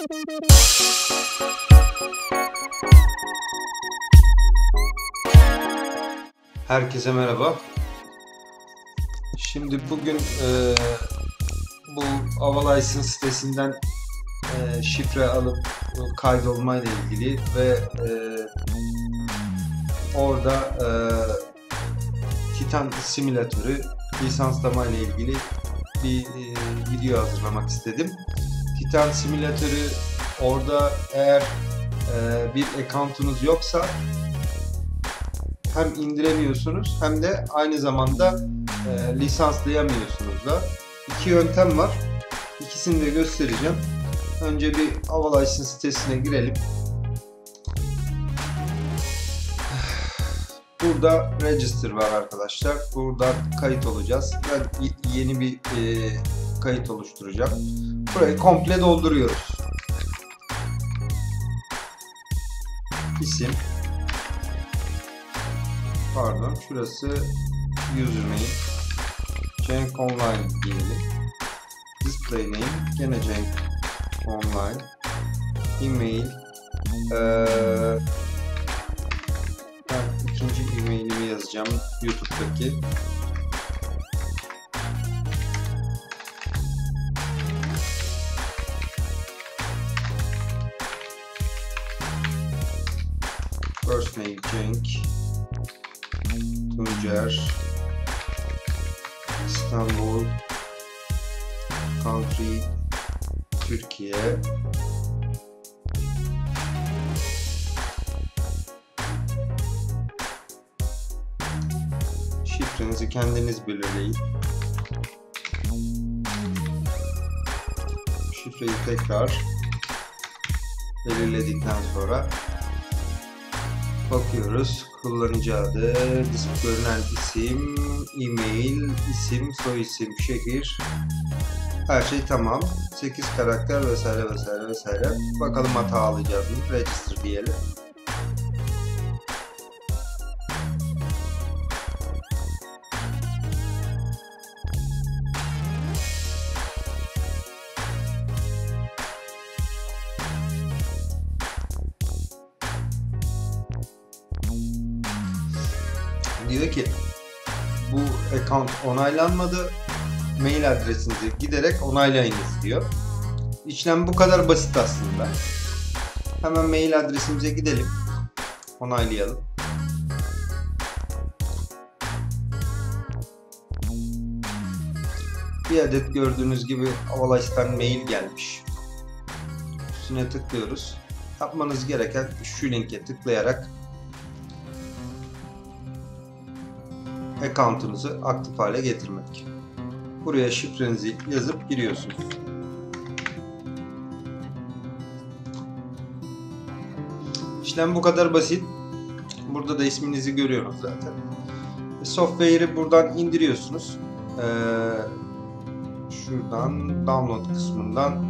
Herkese merhaba. Şimdi bugün bu Avalice'ın sitesinden şifre alıp kaydolmayla ilgili ve orada Titan simülatörü lisanslama ile ilgili bir video hazırlamak istedim. Titan simülatörü orada eğer bir account'unuz yoksa hem indiremiyorsunuz hem de aynı zamanda lisanslayamıyorsunuz da. İki yöntem var. İkisini de göstereceğim. Önce bir Avalice'ın sitesine girelim. Burada register var arkadaşlar. Buradan kayıt olacağız. Ben yeni bir kayıt oluşturacağım. Burayı komple dolduruyoruz. İsim. Pardon, şurası username. Cenk Online diyelim. Display name gene Cenk Online. Email. Ben ikinci emailimi yazacağım YouTube'daki. First name Cenk. Tuncer, İstanbul, Country, Türkiye. Şifrenizi kendiniz belirleyin. Şifreyi tekrar belirledikten sonra bakıyoruz. Kullanıcı adı, görünen isim, e-mail, isim, soyisim, şehir. Her şey tamam. 8 karakter vesaire vesaire vesaire. Bakalım hata alacağız mı? Register diyelim. Diyor ki bu account onaylanmadı. Mail adresinizi giderek onaylayınız diyor. İşlem bu kadar basit aslında. Hemen mail adresimize gidelim. Onaylayalım. Bir adet gördüğünüz gibi Avalice'dan mail gelmiş. Üstüne tıklıyoruz. Yapmanız gereken şu linke tıklayarak account'unuzu aktif hale getirmek. Buraya şifrenizi yazıp giriyorsunuz. İşlem bu kadar basit. Burada da isminizi görüyoruz zaten. Software'i buradan indiriyorsunuz. Şuradan download kısmından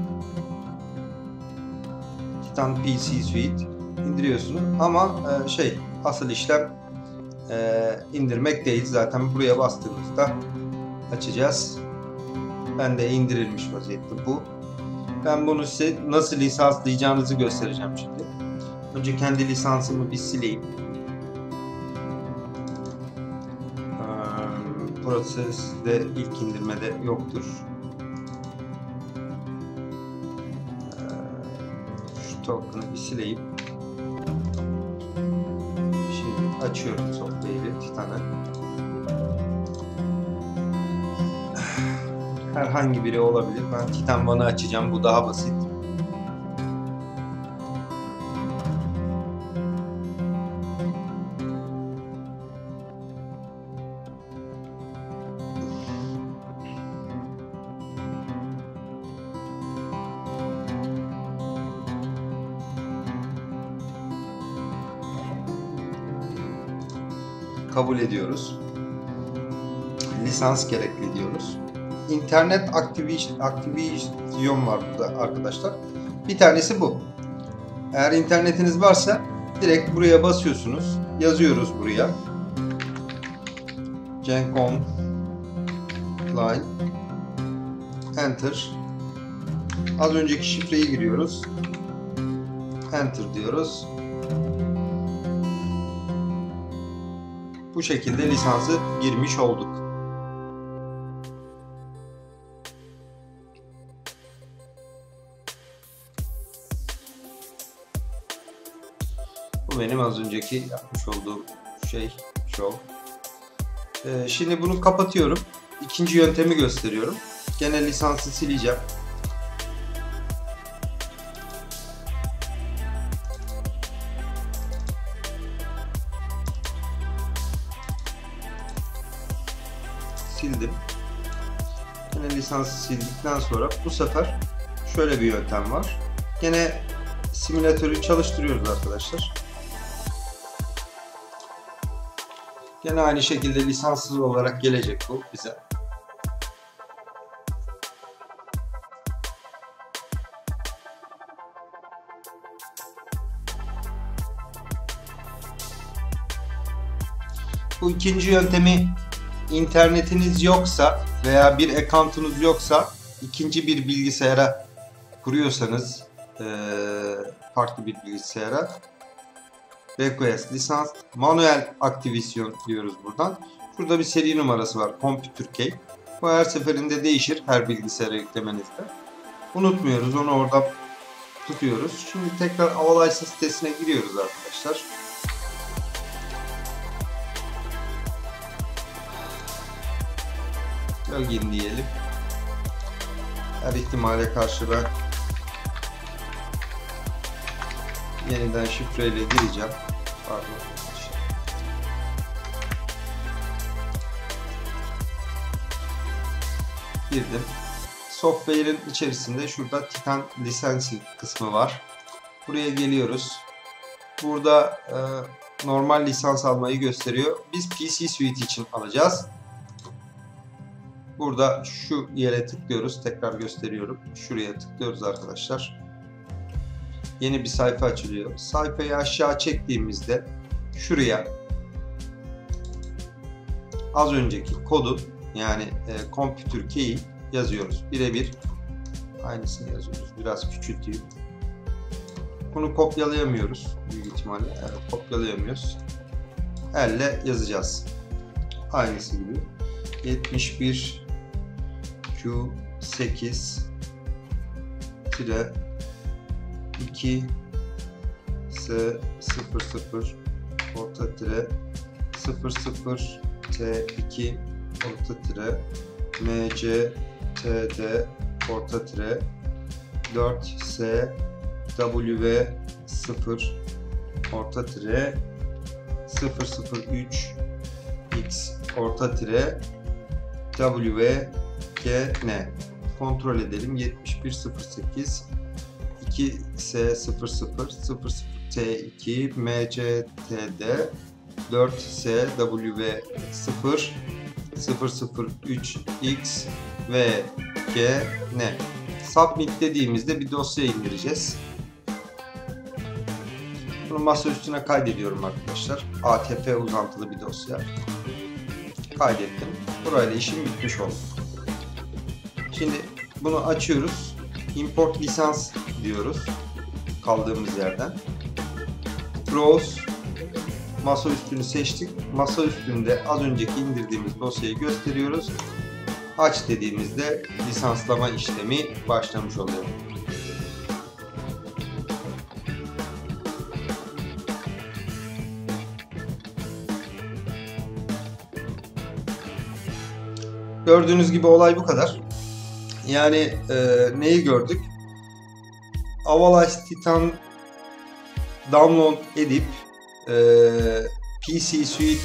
Titan PC Suite indiriyorsunuz. Ama asıl işlem indirmek değil. Zaten buraya bastığımızda açacağız. Ben de indirilmiş vaziyette bu. Ben bunu size nasıl lisanslayacağınızı göstereceğim şimdi. Önce kendi lisansımı bir sileyim. Prosesde ilk indirmede yoktur. Şu token'ı bir sileyim. Şimdi açıyorum software'i, Titan'ı. Herhangi biri olabilir. Ben Titan One'ı açacağım. Bu daha basit. Kabul ediyoruz. Lisans gerekli diyoruz. İnternet aktivasyon var burada arkadaşlar. Bir tanesi bu. Eğer internetiniz varsa direkt buraya basıyorsunuz. Yazıyoruz buraya. Cenk Online. Enter. Az önceki şifreyi giriyoruz. Enter diyoruz. Bu şekilde lisansı girmiş olduk. Bu benim az önceki yapmış olduğum show. Şimdi bunu kapatıyorum. İkinci yöntemi gösteriyorum. Gene lisansı sileceğim. Sildim. Gene lisansı sildikten sonra bu sefer şöyle bir yöntem var. Gene simülatörü çalıştırıyoruz arkadaşlar. Gene aynı şekilde lisanssız olarak gelecek bu bize. Bu ikinci yöntemi internetiniz yoksa veya bir account'unuz yoksa ikinci bir bilgisayara kuruyorsanız farklı bir bilgisayara request lisans manuel aktivasyon diyoruz buradan. Şurada bir seri numarası var. Computer Key. Bu her seferinde değişir her bilgisayara yüklemenizde. Unutmuyoruz. Onu orada tutuyoruz. Şimdi tekrar Avalicense sitesine giriyoruz arkadaşlar. Login diyelim. Her ihtimale karşı ben yeniden şifreyle gireceğim. Pardon. Girdim. Software'in içerisinde şurada Titan Licensing kısmı var. Buraya geliyoruz. Burada normal lisans almayı gösteriyor. Biz PC Suite için alacağız. Burada şu yere tıklıyoruz. Tekrar gösteriyorum. Şuraya tıklıyoruz arkadaşlar. Yeni bir sayfa açılıyor. Sayfayı aşağı çektiğimizde şuraya az önceki kodu yani Computer Key'i yazıyoruz. Birebir aynısını yazıyoruz. Biraz küçülteyim. Bunu kopyalayamıyoruz. Büyük ihtimalle kopyalayamıyoruz. Elle yazacağız. Aynısı gibi. 71 Q8 2 S00 orta tire 00 T2 orta tire MC TD orta tire 4 S W 0 orta tire 003 X orta tire W G N kontrol edelim. 7108 2S00 T2 MCTD 4SW0 003 X V G N. Submit dediğimizde bir dosya indireceğiz. Bunu masa üstüne kaydediyorum arkadaşlar. ATP uzantılı bir dosya. Kaydettim. Burayla işim bitmiş oldu. Şimdi bunu açıyoruz. Import lisans diyoruz. Kaldığımız yerden. Browse. Masa üstünü seçtik. Masa üstünde az önceki indirdiğimiz dosyayı gösteriyoruz. Aç dediğimizde lisanslama işlemi başlamış oluyor. Gördüğünüz gibi olay bu kadar. Yani neyi gördük? Avalicense Titan download edip PC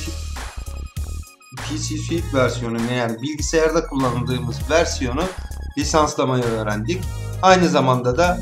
Suite versiyonunu yani bilgisayarda kullandığımız versiyonu lisanslamayı öğrendik. Aynı zamanda da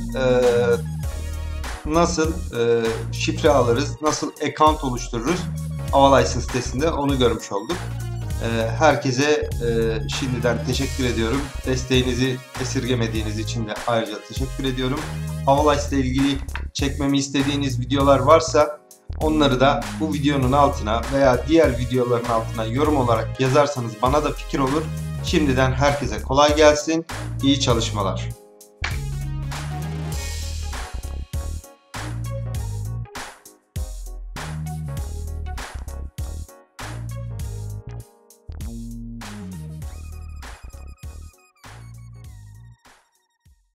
nasıl şifre alırız, nasıl account oluştururuz Avalicense sitesinde onu görmüş olduk. Herkese şimdiden teşekkür ediyorum. Desteğinizi esirgemediğiniz için de ayrıca teşekkür ediyorum. Avalicense ile ilgili çekmemi istediğiniz videolar varsa onları da bu videonun altına veya diğer videoların altına yorum olarak yazarsanız bana da fikir olur. Şimdiden herkese kolay gelsin. İyi çalışmalar.